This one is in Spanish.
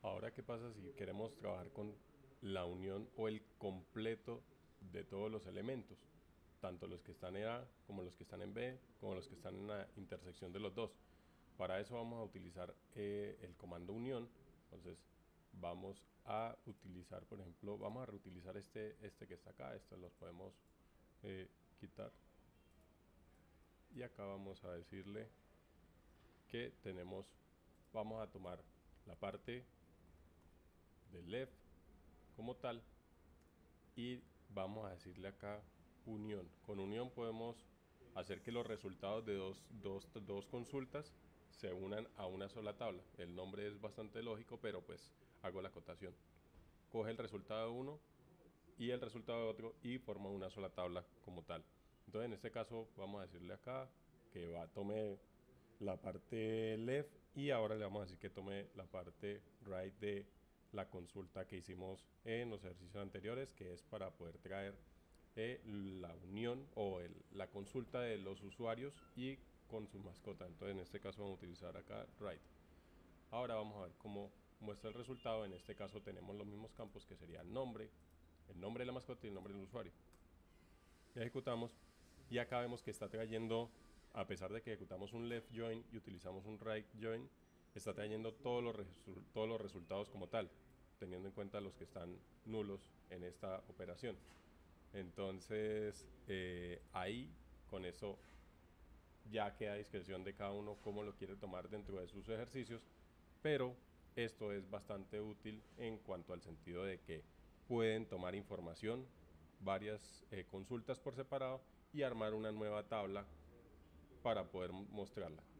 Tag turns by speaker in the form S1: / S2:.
S1: Ahora, ¿qué pasa si queremos trabajar con la unión o el completo de todos los elementos? Tanto los que están en A como los que están en B, como los que están en la intersección de los dos. Para eso vamos a utilizar el comando unión. Entonces vamos a utilizar, por ejemplo, vamos a reutilizar este que está acá. Estos los podemos quitar. Y acá vamos a decirle que vamos a tomar la parte del left como tal y vamos a decirle acá unión. Con unión podemos hacer que los resultados de dos consultas se unan a una sola tabla. El nombre es bastante lógico, pero pues hago la acotación. Coge el resultado de uno y el resultado de otro y forma una sola tabla como tal. Entonces en este caso vamos a decirle acá que tome la parte left y ahora le vamos a decir que tome la parte right de la consulta que hicimos en los ejercicios anteriores, que es para poder traer la unión o la consulta de los usuarios y con su mascota. Entonces en este caso vamos a utilizar acá right. Ahora vamos a ver cómo muestra el resultado. En este caso tenemos los mismos campos que sería nombre, el nombre de la mascota y el nombre del usuario. Ejecutamos y acá vemos que está trayendo, a pesar de que ejecutamos un left join y utilizamos un right join, está trayendo todos los resultados como tal, teniendo en cuenta los que están nulos en esta operación. Entonces ahí con eso ya queda a discreción de cada uno cómo lo quiere tomar dentro de sus ejercicios, pero esto es bastante útil en cuanto al sentido de que pueden tomar información, varias consultas por separado y armar una nueva tabla para poder mostrarla.